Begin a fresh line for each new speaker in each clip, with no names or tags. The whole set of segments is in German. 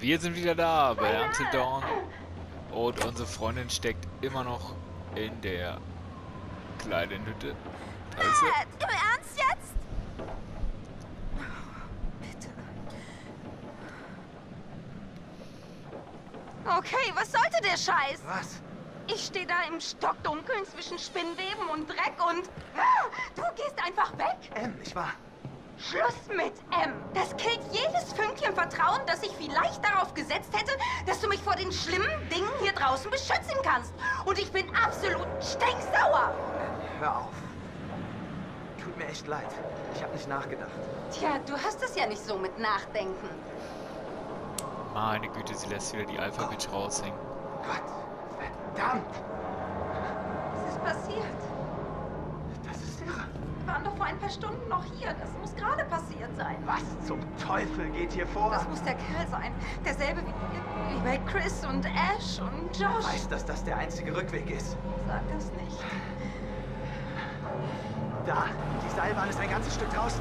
Wir sind wieder da bei Until Dawn und unsere Freundin steckt immer noch in der kleinen Hütte. Also,
Im Ernst jetzt? Bitte. Okay, was sollte der Scheiß?
Was?
Ich stehe da im Stockdunkeln zwischen Spinnweben und Dreck und... Du gehst einfach weg?
Ich war...
Schluss mit M. Das killt jedes Fünkchen Vertrauen, das ich vielleicht darauf gesetzt hätte, dass du mich vor den schlimmen Dingen hier draußen beschützen kannst. Und ich bin absolut stinksauer.
Hör auf. Tut mir echt leid. Ich habe nicht nachgedacht.
Tja, du hast es ja nicht so mit Nachdenken.
meine Güte, sie lässt wieder die Alpha-Bitch raushängen.
Gott, verdammt!
Was ist passiert?
Das ist irre.
Wir waren doch vor ein paar Stunden noch hier. Das muss gerade passiert sein.
Was zum Teufel geht hier vor?
Das muss der Kerl sein. Derselbe wie bei Chris und Ash und Josh.
Ich weiß, dass das der einzige Rückweg ist.
Sag das nicht.
Da, die Seilbahn ist ein ganzes Stück draußen.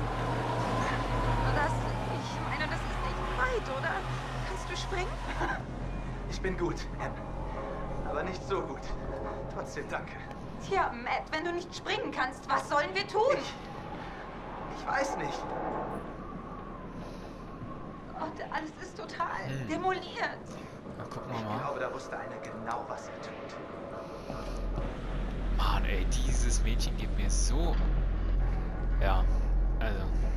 Ich meine, das ist nicht weit, oder? Kannst du springen?
Ich bin gut, Em. Aber nicht so gut. Trotzdem danke.
Tja, Matt, wenn du nicht springen kannst, was sollen wir tun?
Ich weiß nicht.
Gott, alles ist total demoliert.
Na, gucken wir
Ich
mal.
glaube, da wusste einer genau, was er tut.
Mann, ey, dieses Mädchen gibt mir so... Ja, also...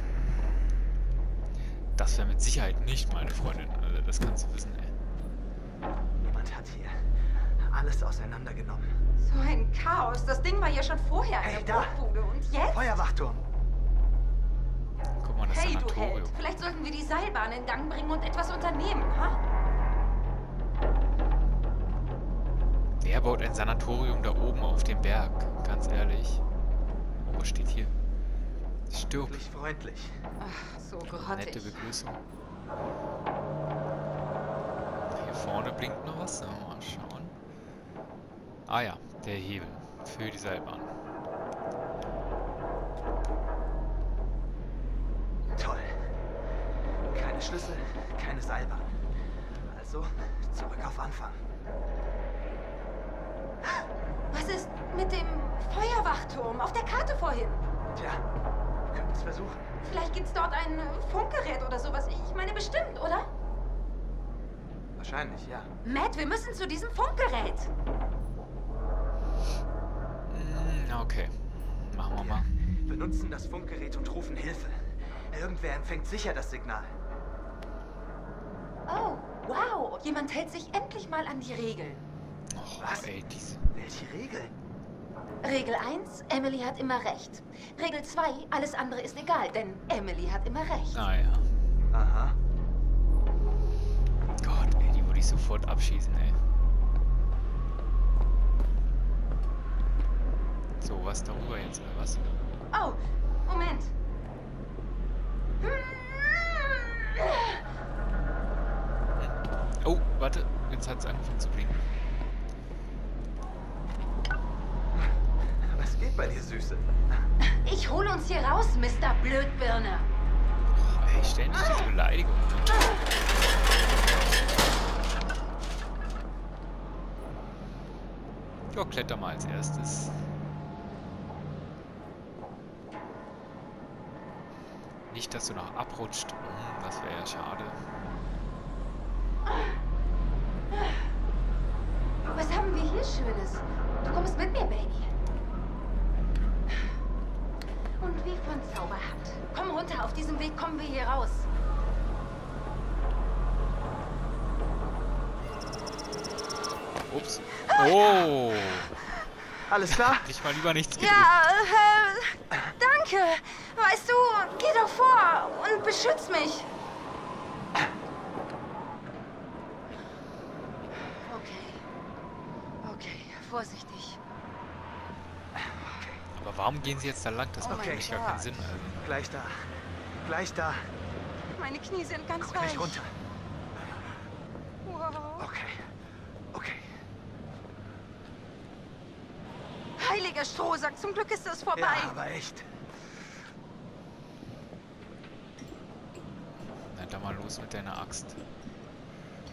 Das wäre mit Sicherheit nicht meine Freundin. Also, das kannst du wissen, ey.
Jemand hat hier alles auseinandergenommen.
So ein Chaos. Das Ding war ja schon vorher eine
Hey, da!
Bruchbude. Und jetzt?
Feuerwachturm!
Guck mal, das
Hey, du
Sanatorium.
Held. Vielleicht sollten wir die Seilbahn in Gang bringen und etwas unternehmen, ha?
Wer baut ein Sanatorium da oben auf dem Berg? Ganz ehrlich. Oh, was steht hier? Stirb.
Wirklich freundlich.
Ach, so
Nette
grottig.
Begrüßung. Hier vorne blinkt noch was. Mal schauen. Ah ja, der Hebel für die Seilbahn.
Toll. Keine Schlüssel, keine Seilbahn. Also, zurück auf Anfang.
Was ist mit dem Feuerwachturm auf der Karte vorhin?
Tja, wir könnten es versuchen.
Vielleicht gibt's dort ein Funkgerät oder sowas. Ich meine bestimmt, oder?
Wahrscheinlich, ja.
Matt, wir müssen zu diesem Funkgerät.
Okay. Machen wir mal.
Benutzen das Funkgerät und rufen Hilfe. Irgendwer empfängt sicher das Signal.
Oh, wow. Jemand hält sich endlich mal an die Regeln.
Oh,
Was?
ey, diese...
Welche Regeln?
Regel 1, Emily hat immer recht. Regel 2, alles andere ist egal, denn Emily hat immer recht.
Naja.
Aha.
Gott, ey, die würde ich sofort abschießen, ey. So, was darüber jetzt, oder was?
Oh, Moment.
Oh, warte. Jetzt hat es angefangen zu blinken.
Was geht bei dir, Süße?
Ich hole uns hier raus, Mr. Blödbirne.
Oh, ey, ständig diese Beleidigung. Ja, kletter mal als erstes. Nicht, dass du noch abrutscht. Das wäre ja schade.
Was haben wir hier Schönes? Du kommst mit mir, Baby. Und wie von Zauberhand. Komm runter, auf diesem Weg kommen wir hier raus.
Ups. Oh!
Alles klar?
Nicht mal lieber nichts gedrückt.
Ja, danke. Weißt du, geh doch vor und beschütz mich. Okay, vorsichtig.
Aber warum gehen sie jetzt da lang? Das
Oh
macht
mein
für mich gar
Gott.
keinen Sinn. Also.
Gleich da. Gleich da.
Meine Knie sind ganz
Guck
weich.
nicht runter.
Wow.
Okay. Okay.
Heiliger Strohsack, zum Glück ist das vorbei.
Ja, aber echt.
Na, dann mal los mit deiner Axt.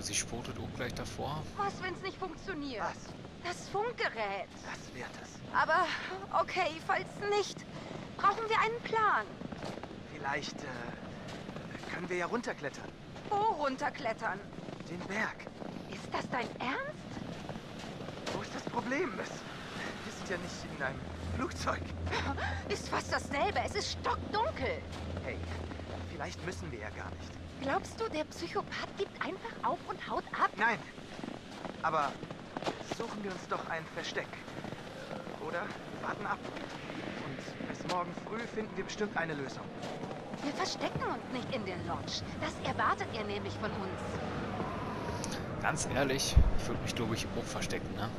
sie spurtet auch gleich davor.
Was, wenn es nicht funktioniert?
Was?
Das Funkgerät.
Das wird es.
Aber, okay, falls nicht, brauchen wir einen Plan.
Vielleicht können wir ja runterklettern.
Wo runterklettern?
Den Berg.
Ist das dein Ernst?
Wo ist das Problem? Wir sind ja nicht in einem Flugzeug.
Ist fast dasselbe. Es ist stockdunkel.
Hey, vielleicht müssen wir ja gar nicht.
Glaubst du, der Psychopath gibt einfach auf und haut ab?
Nein. Aber suchen wir uns doch ein Versteck. Oder? Wir warten ab. Und bis morgen früh finden wir bestimmt eine Lösung.
Wir verstecken uns nicht in der Lodge. Das erwartet ihr nämlich von uns.
Ganz ehrlich, ich würde mich, glaube ich, auch verstecken, ne?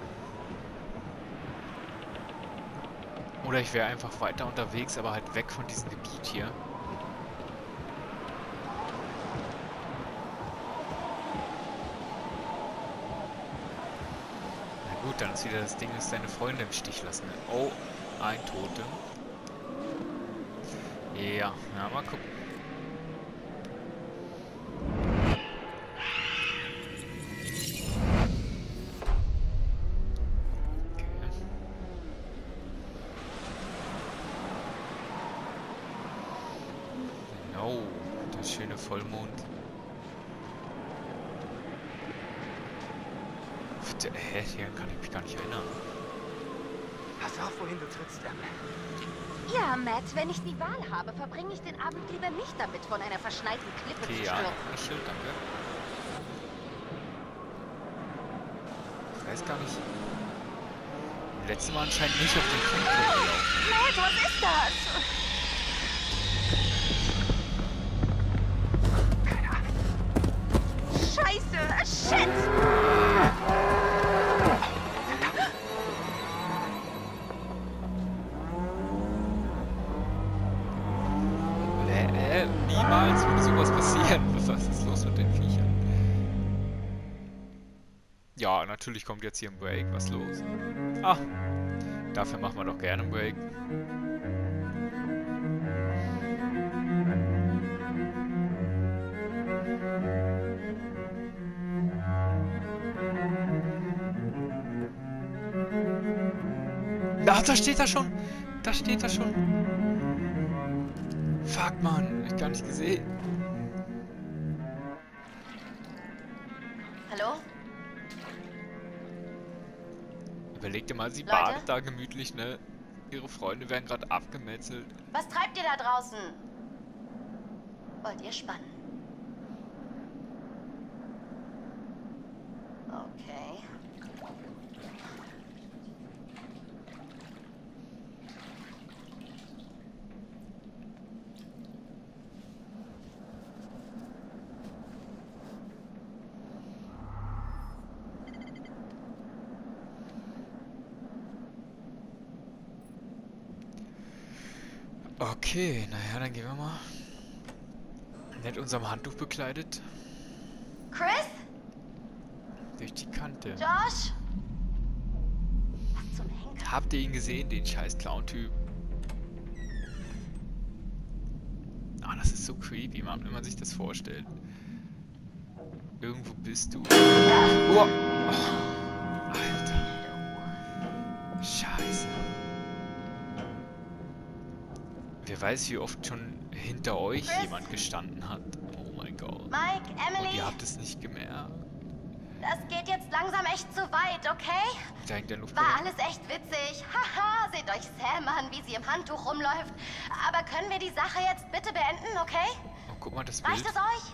Oder ich wäre einfach weiter unterwegs, aber halt weg von diesem Gebiet hier. Na gut, dann ist wieder das Ding, dass deine Freunde im Stich lassen. Oh, ein Totem. Ja, na, mal gucken. Oh, der schöne Vollmond. Hä, hier kann ich mich gar nicht erinnern.
Pass auf, wohin du trittst, Em.
Ja, Matt, wenn ich die Wahl habe, verbringe ich den Abend lieber nicht damit, von einer verschneiten Klippe
Okay,
zu
ja,
stürzen.
das stimmt, danke. Ich weiß gar nicht. Letztes Mal anscheinend nicht auf den Funkturm gelaufen.
Matt, was ist das? Scheiße! Shit!
Niemals würde sowas passieren. Was ist los mit den Viechern? Ja, natürlich kommt jetzt hier ein Break. Was ist los? Ah, dafür machen wir doch gerne einen Break. Ach, da steht er schon. Da steht er schon. Fuck, Mann. Hab ich gar nicht gesehen.
Hallo?
Überleg dir mal, sie
Leute?
badet da gemütlich, ne? Ihre Freunde werden gerade abgemetzelt.
Was treibt ihr da draußen? Wollt ihr spannen? Okay.
Okay, naja, dann gehen wir mal. Mit unserem Handtuch bekleidet.
Chris?
Durch die Kante.
Josh? Was zum Henker?
Habt ihr ihn gesehen, den scheiß Clown-Typ? Ah, das ist so creepy, Mann, wenn man sich das vorstellt. Irgendwo bist du. Oh. Oh. Alter. Scheiße. Wer weiß, wie oft schon hinter euch
Chris?
jemand gestanden hat. Oh mein Gott.
Mike,
Und
Emily,
ihr habt es nicht gemerkt.
das geht jetzt langsam echt zu weit, okay?
Da hängt der Luftballon.
War alles echt witzig. Haha, seht euch Sam an, wie sie im Handtuch rumläuft. Aber können wir die Sache jetzt bitte beenden, okay?
Oh, guck mal das
Reicht
Bild.
es euch?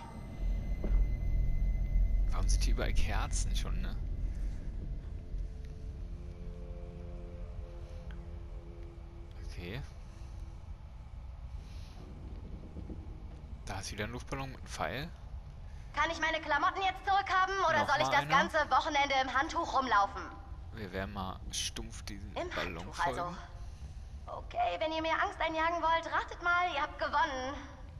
Warum sind hier überall Kerzen schon, ne? Okay. Da ist wieder ein Luftballon mit einem Pfeil.
Kann ich meine Klamotten jetzt zurückhaben oder
Noch
soll ich
mal
das
einer?
ganze Wochenende im Handtuch rumlaufen?
Wir werden mal stumpf diesen
Im
Ballon
Handtuch
folgen.
also. Okay, wenn ihr mir Angst einjagen wollt, ratet mal, ihr habt gewonnen.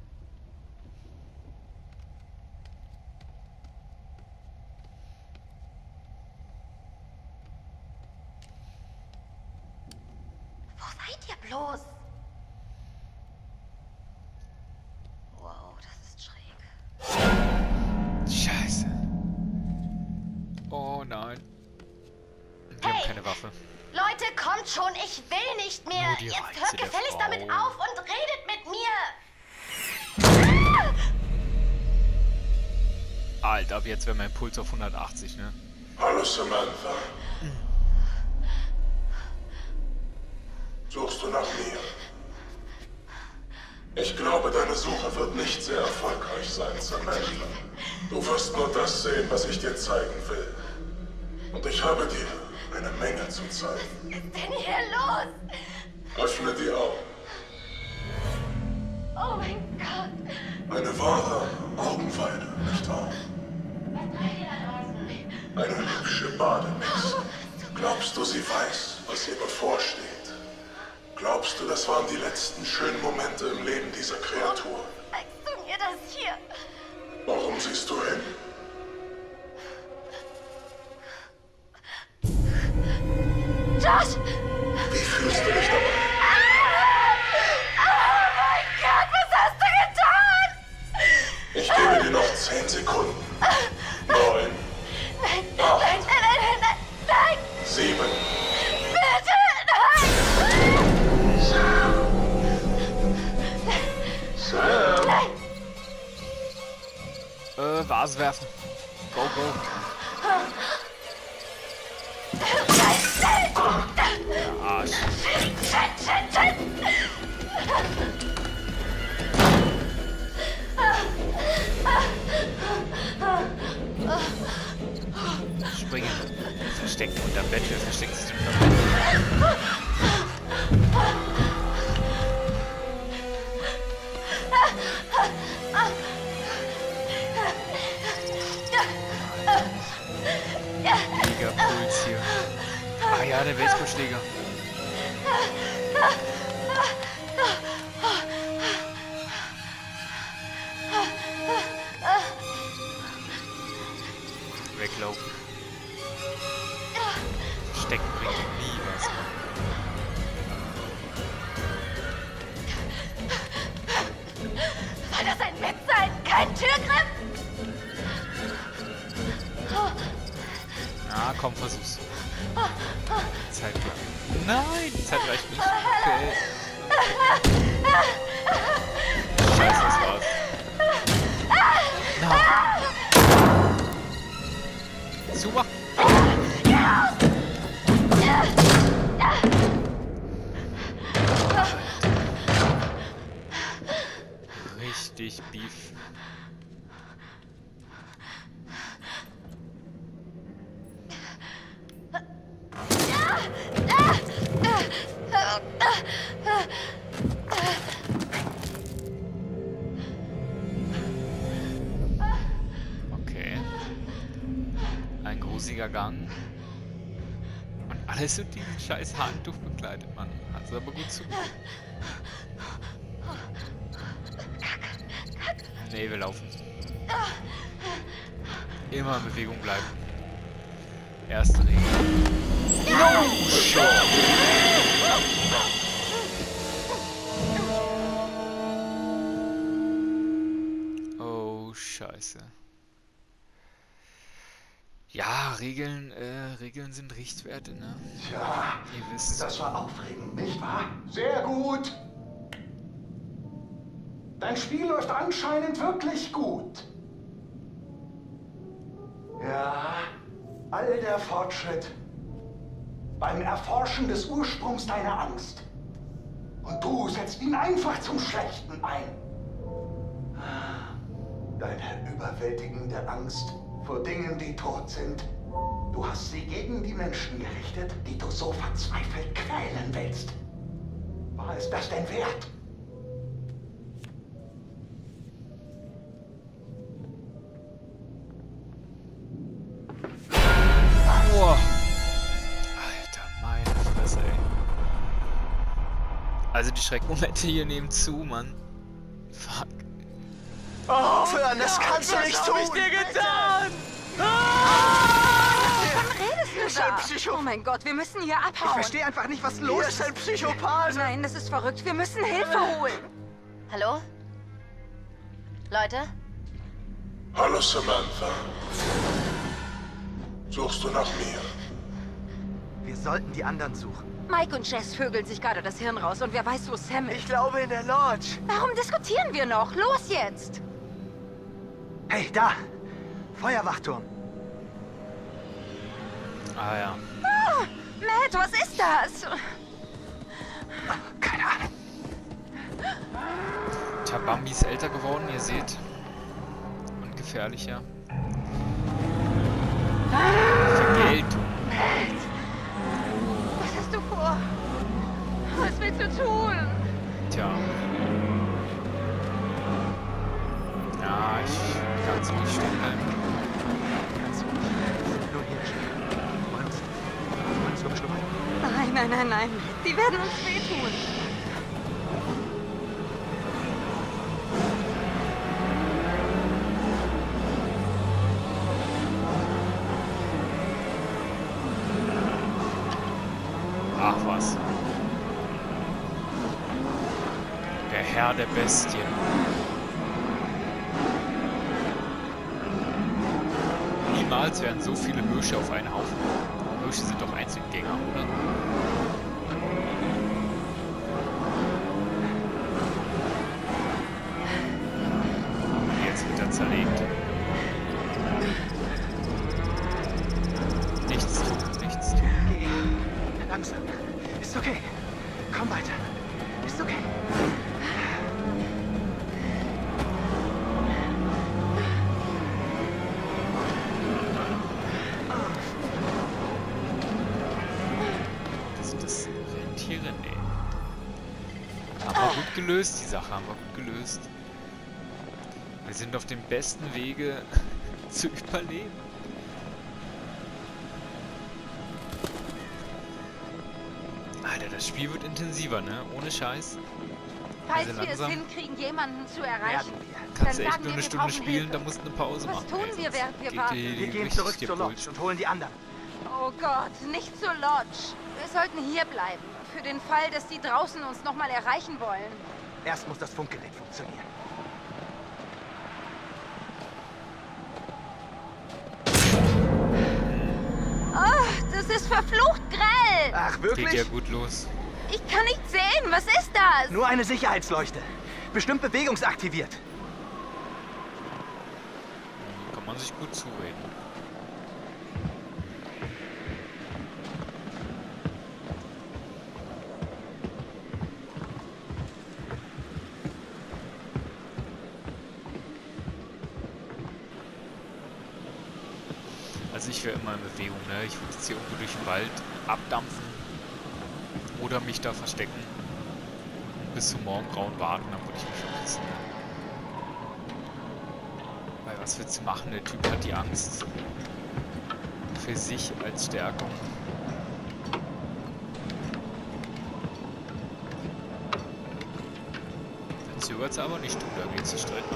Wo seid ihr bloß? Wow, das ist schräg.
Scheiße. Waffe.
Leute, kommt schon, ich will nicht mehr.
Nur die
Jetzt
Reize
hört
der
gefälligst
Frau.
damit auf und redet mit mir.
Alter, ab jetzt wäre mein Puls auf 180, ne?
Hallo Samantha. Suchst du nach mir? Ich glaube, deine Suche wird nicht sehr erfolgreich sein, Samantha. Du wirst nur das sehen, was ich dir zeigen will. Und ich habe dir eine Menge zu zeigen.
Was ist denn hier los?
Öffne die Augen.
Oh mein Gott.
Eine wahre Augenweide, nicht wahr?
Was treibt ihr da draußen?
Eine hübsche Bademix. Glaubst du, sie weiß, was ihr bevorsteht? Glaubst du, das waren die letzten schönen Momente im Leben dieser Kreatur?
Zeigst du mir das hier?
Warum siehst du hin?
Josh!
Wie fühlst du dich dabei?
Oh mein Gott, was hast du getan?
Ich gebe dir noch 10 Sekunden. 9,
Nein, nein, nein, nein, nein, nein!
7,
Bitte, nein! Nein!
Vase werfen. Go, go.
Nein, nein!
Der Arsch.
Shit!
Springen. Verstecken unterm Bett. Wer versteckt sich unterm Bett? Mega Puls hier. Ah ja, der Baseballschläger. Weglaufen. Verstecken bringt nie was.
Soll das ein Witz sein? Kein Türgriff?
Na, komm, versuch's. Zeit reicht. Nein, die Zeit reicht nicht. Okay. Scheiße, das war's. Nein. Super. Richtig Beef. Okay. Ein grusiger Gang. Und alles mit diesem scheiß Handtuch begleitet, Mann. Hat's aber gut zu. Nee, wir laufen. Immer in Bewegung bleiben. Erste Regel. No shit! Oh, scheiße. Ja, Regeln sind Richtwerte, ne?
Tja,
Ihr wisst.
das war aufregend, nicht wahr? Sehr gut. Dein Spiel läuft anscheinend wirklich gut. Ja, all der Fortschritt beim Erforschen des Ursprungs deiner Angst. Und du setzt ihn einfach zum Schlechten ein. Deine überwältigende Angst vor Dingen, die tot sind. Du hast sie gegen die Menschen gerichtet, die du so verzweifelt quälen willst. War es das denn wert?
Boah. Alter, meine Fresse, ey. Also die Schreckmomente hier nehmen zu, Mann. Fuck.
Aufhören, das kannst du nicht tun! Was hab ich dir getan?
Wovon redest du
ist ein
da?
Psycho-
Oh mein Gott, wir müssen hier
Ich
abhauen.
verstehe einfach nicht, was los ist. Ein Psychopath!
Nein, das ist verrückt. Wir müssen Hilfe holen.
Hallo? Leute?
Hallo Samantha. Suchst du nach mir?
Wir sollten die anderen suchen.
Mike und Jess vögeln sich gerade das Hirn raus und wer weiß, wo Sam ist.
Ich glaube in der Lodge.
Warum diskutieren wir noch? Los jetzt!
Hey, da! Feuerwachturm.
Ah ja.
Ah, Matt, was ist das?
Keine Ahnung.
Tja, Bambi ist älter geworden, ihr seht. Und gefährlicher. Vergeltung.
Matt! Was hast du vor? Was willst du tun?
Tja. Ja, ich kann so nicht stehen bleiben.
Ganz ruhig. Wir sind nur hier stehen. Wollen uns nur beschnuppern.
Nein, nein, nein, nein. Die werden uns wehtun.
Ach was. Der Herr der Bestien. Niemals werden so viele Hirsche auf einen Haufen. Hirsche sind doch Einzelgänger, oder? Jetzt wird er zerlegt. Nichts tun, nichts tun.
Geh. Langsam. Ist okay. Komm weiter. Ist okay.
Das Rentiere, nee. Haben wir gut gelöst, die Sache haben wir gut gelöst. Wir sind auf dem besten Wege zu überleben. Alter, das Spiel wird intensiver, ne? Ohne Scheiß.
Falls
Also
wir es
langsam.
hinkriegen, jemanden zu erreichen,
Werden wir.
Kannst du
dann
echt
sagen
nur
wir,
eine
wir
Stunde
brauchen
spielen,
Hilfe.
da musst du eine Pause
Was
machen.
tun
ey,
wir,
sonst
während wir
geht
warten?
die
Wir gehen
richtig
zurück
dir
zur
Puls.
Lodge und holen die anderen.
Oh Gott, nicht zur Lodge. Wir sollten hier bleiben. Für den Fall, dass die draußen uns nochmal erreichen wollen.
Erst muss das Funkgerät funktionieren.
Oh, das ist verflucht grell.
Ach,
Geht
wirklich?
ja gut los.
Ich kann nicht sehen. Was ist das?
Nur eine Sicherheitsleuchte. Bestimmt bewegungsaktiviert.
Kann man sich gut zureden. Also ich wäre immer in Bewegung, ne? Ich würde jetzt hier irgendwo durch den Wald abdampfen oder mich da verstecken und bis zum Morgengrauen warten, dann würde ich mich verpissen. Weil was willst du machen? Der Typ hat die Angst für sich als Stärkung. Dann zögert es aber nicht, du, da geht's zu streiten.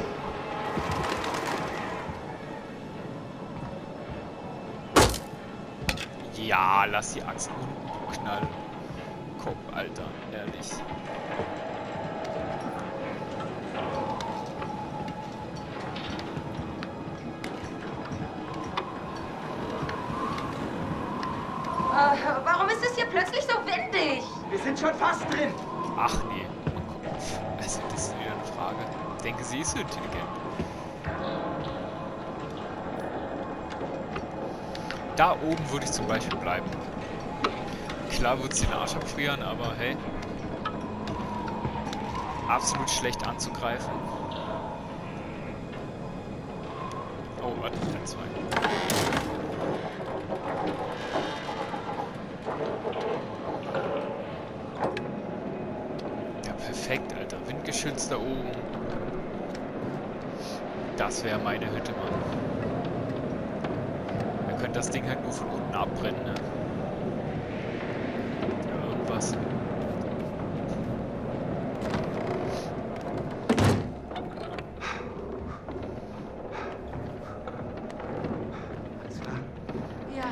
Ja, lass die Axt unten knallen. Komm, Alter, ehrlich.
Warum ist es hier plötzlich so windig?
Wir sind schon fast drin.
Ach nee. Also, das ist wieder eine Frage. Ich denke, sie ist so intelligent. Da oben würde ich zum Beispiel bleiben. Klar wird sie den Arsch abfrieren, aber hey. Absolut schlecht anzugreifen. Oh, warte, ein, zwei. Ja, perfekt, Alter. Windgeschützt da oben. Das wäre meine Hütte, Mann. Wir können das Ding halt nur von unten abbrennen, ne? Ja, irgendwas.
Alles klar.
Ja.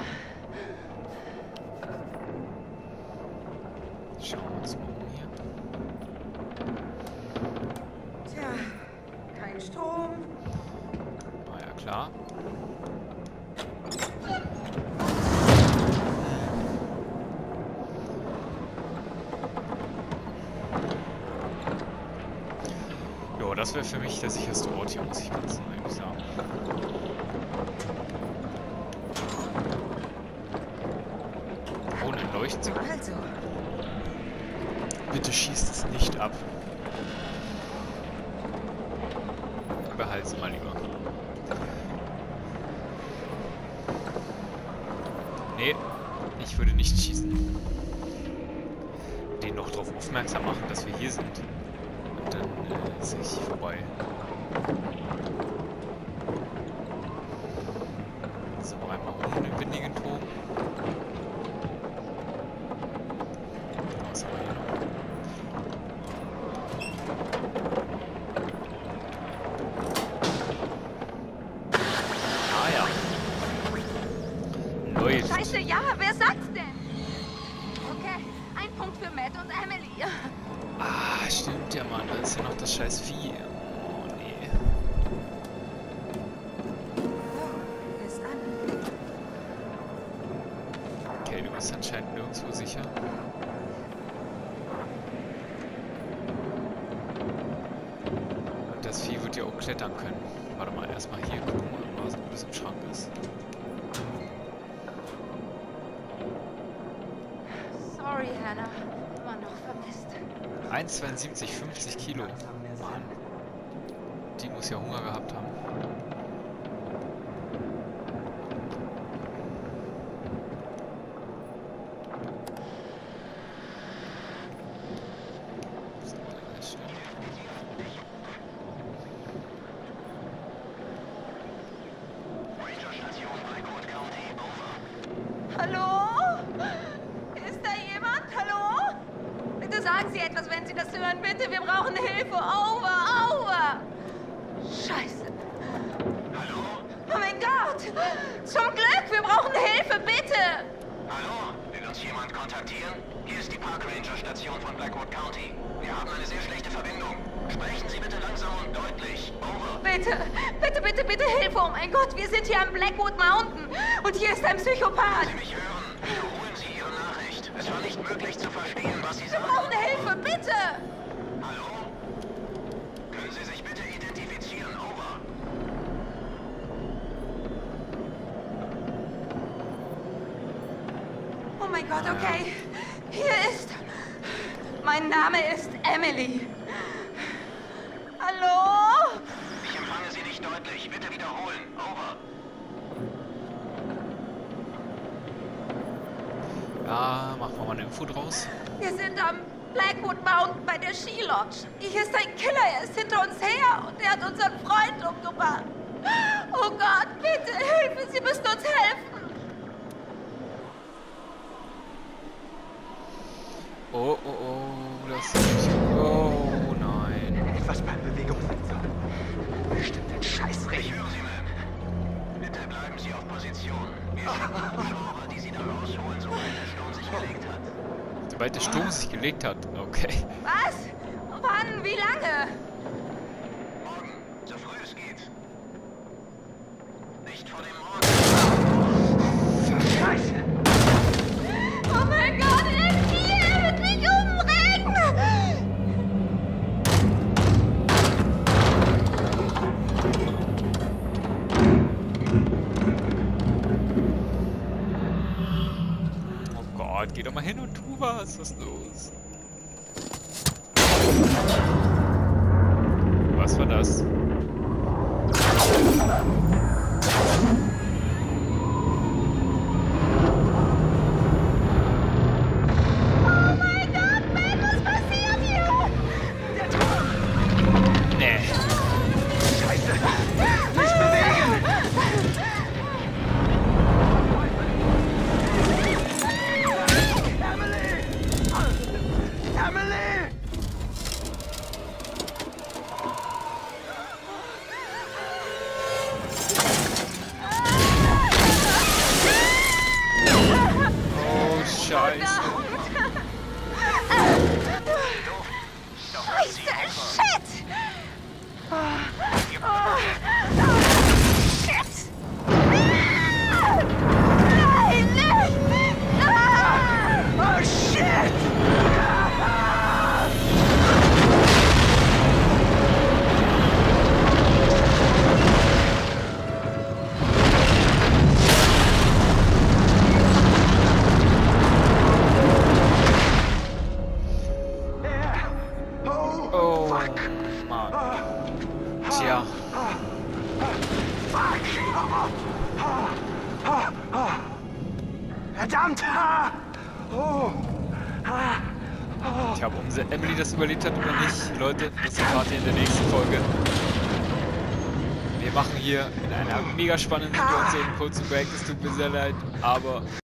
Schauen wir uns mal um hier.
Tja, kein Strom.
Ah ja, klar. das wäre für mich der sicherste Ort hier, muss ich ganz ehrlich sagen. Ohne Leuchtsignal.
Also.
Bitte schießt es nicht ab. Behalt's mal lieber. Nee, ich würde nicht schießen. Den noch darauf aufmerksam machen, dass wir hier sind. Und dann ist es vorbei. So, einmal um den windigen Turm. Was haben wir hier noch? Ah ja. Leute.
Scheiße, ja, wer sagt's denn? Okay, ein Punkt für Matt und Emily.
Ah, stimmt ja, Mann. Da ist ja noch das scheiß Vieh. Oh, nee.
Oh, ist an.
Okay, du bist anscheinend nirgendwo sicher. Und das Vieh wird ja auch klettern können. Warte mal, erstmal hier gucken, was Gutes im Schrank ist.
Sorry, Hannah. Immer noch vermisst.
1,72, 50 Kilo. Mann. Die muss ja Hunger gehabt haben. So, ganz schnell.
Hallo? Ist da jemand? Hallo? Bitte sagen Sie etwas, wenn Sie das hören. Bitte, wir brauchen Hilfe. Over, over. Scheiße.
Hallo?
Oh mein Gott. Zum Glück, wir brauchen Hilfe, bitte.
Hallo? Will uns jemand kontaktieren? Hier ist die Park Ranger Station von Blackwood County. Wir haben eine sehr schlechte Verbindung. Sprechen Sie bitte langsam und deutlich. Over.
Bitte, bitte, bitte, bitte Hilfe. Oh mein Gott, wir sind hier am Blackwood Mountain. Und hier ist ein Psychopath.
Sie mich hören? Wiederholen Sie Ihre Nachricht. Es war nicht möglich zu verstehen, was Sie
Wir
sagen.
brauchen Hilfe, bitte.
Hallo? Können Sie sich bitte identifizieren? Over.
Oh mein Gott, okay. Hier ist... Mein Name ist Emily. Hallo?
Ich empfange Sie nicht deutlich. Bitte wiederholen. Over.
Ja, machen wir mal eine Info draus.
Wir sind am Blackwood Mountain bei der Ski Lodge. Hier ist ein Killer, er ist hinter uns her und er hat unseren Freund umgebracht. Oh Gott, bitte, Hilfe, Sie müssen uns helfen.
Oh, oh, oh, das ist... Oh, nein.
Etwas beim Bewegungssensor.
Bestimmt ein Scheißregen.
Ich höre Sie, Ma'am. Bitte bleiben Sie auf Position. Wir schicken Hubschrauber, die Sie da rausholen, sobald der Sturm sich gelegt hat.
Sobald der Sturm sich gelegt hat. Okay.
Was? Wann? Wie lange?
Morgen, so früh es geht. Nicht vor dem Morgen.
Scheiße!
Oh mein Gott, er ist hier, er wird mich umbringen.
Oh Gott, geh doch mal hin und tu was. Was ist los? Was war das?
Oh mein Gott, Ben, was passiert hier?
Der Turm!
Nee.
Scheiße! Nicht bewegen! Emily! Emily! Verdammt! Oh.
Ich habe, ob Emily das überlebt hat oder nicht, Leute, das erfahrt ihr in der nächsten Folge. Wir machen hier in einer mega spannenden Situation einen kurzen Break, es tut mir sehr leid, aber